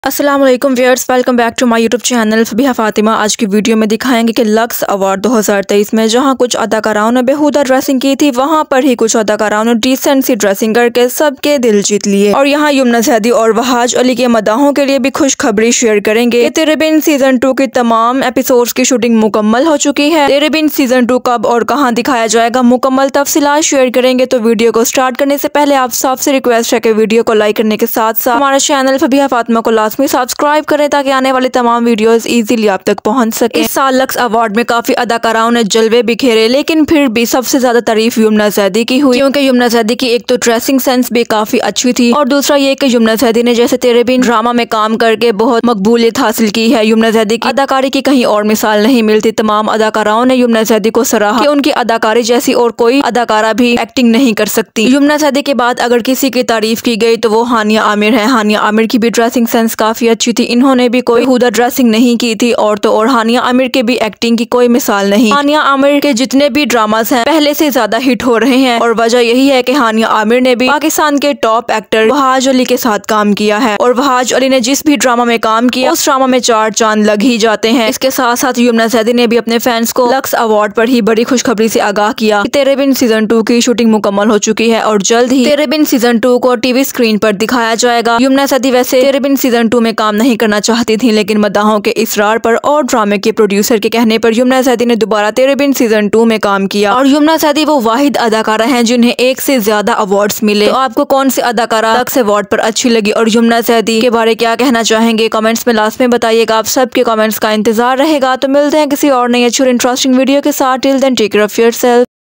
अस्सलाम वालेकुम viewers, welcome back to my YouTube channel Fabiha Fatima. आज की वीडियो में दिखाएंगे कि लक्स अवार्ड 2023 में जहां कुछ अदाकाराओं ने बेहुदा ड्रेसिंग की थी, वहां पर ही कुछ अदाकाराओं ने डिसेंट सी ड्रेसिंग करके सबके दिल जीत लिए। और यहां यमुना ज़ैदी और वहाज अली के मदाहों के लिए भी खुशखबरी शेयर करेंगे। तेरे बिन सीजन 2 की तमाम एपिसोड्स की शूटिंग मुकम्मल हो चुकी है। तेरे बिन सीजन 2 कब और कहां दिखाया जाएगा, मुकम्मल तफसीलात शेयर करेंगे। तो वीडियो को स्टार्ट करने से पहले आप सबसे रिक्वेस्ट है कि वीडियो को लाइक करने के साथ साथ हमारे चैनल फबीहा फातिमा को लाजमी सब्सक्राइब करें ताकि आने वाली तमाम वीडियोस इजीली आप तक पहुंच सके। इस साल लक्स अवार्ड में काफी अदाकाराओं ने जलवे बिखेरे, लेकिन फिर भी सबसे ज्यादा तारीफ यमुना ज़ैदी की हुई, क्योंकि यमुना ज़ैदी की एक तो ड्रेसिंग सेंस भी काफी अच्छी थी और दूसरा ये कि यमुना ज़ैदी ने जैसे तेरे बिन ड्रामा में काम करके बहुत मकबूलियत हासिल की है। यमुना ज़ैदी की अदाकारी की कहीं और मिसाल नहीं मिलती। तमाम अदाकाराओं ने यमुना ज़ैदी को सराहा कि उनकी अदाकारी जैसी और कोई अदाकारा भी एक्टिंग नहीं कर सकती। यमुना ज़ैदी के बाद अगर किसी की तारीफ की गई तो वो हानिया आमिर है। हानिया आमिर की भी ड्रेसिंग सेंस काफी अच्छी थी, इन्होंने भी कोई हुदा ड्रेसिंग नहीं की थी। और तो और हानिया आमिर के भी एक्टिंग की कोई मिसाल नहीं। हानिया आमिर के जितने भी ड्रामास हैं पहले से ज्यादा हिट हो रहे हैं और वजह यही है कि हानिया आमिर ने भी पाकिस्तान के टॉप एक्टर वहाज अली के साथ काम किया है और वहाज अली ने जिस भी ड्रामा में काम किया उस ड्रामा में 4 चांद लग ही जाते हैं। इसके साथ साथ यमुना ज़ैदी ने भी अपने फैंस को लक्स अवार्ड पर ही बड़ी खुशखबरी से आगाह किया कि तेरे बिन सीजन 2 की शूटिंग मुकम्मल हो चुकी है और जल्द ही तेरे बिन सीजन 2 को टीवी स्क्रीन पर दिखाया जाएगा। यमुना ज़ैदी वैसे तेरे बिन सीजन 2 में काम नहीं करना चाहती थी, लेकिन मदाहों के इसरार पर और ड्रामे के प्रोड्यूसर के कहने पर यमुना ज़ैदी ने दोबारा तेरे बिन सीजन 2 में काम किया। और यमुना ज़ैदी वो वाहिद अदाकारा हैं जिन्हें एक से ज्यादा अवार्ड्स मिले। तो आपको कौन सी अदाकारा लक्स अवार्ड पर अच्छी लगी और यमुना ज़ैदी के बारे क्या कहना चाहेंगे, कमेंट्स में लास्ट में बताइएगा। आप सबके कमेंट्स का इंतजार रहेगा। तो मिलते हैं किसी और नई अच्छी और इंटरेस्टिंग वीडियो के साथ। Till then take care of yourself.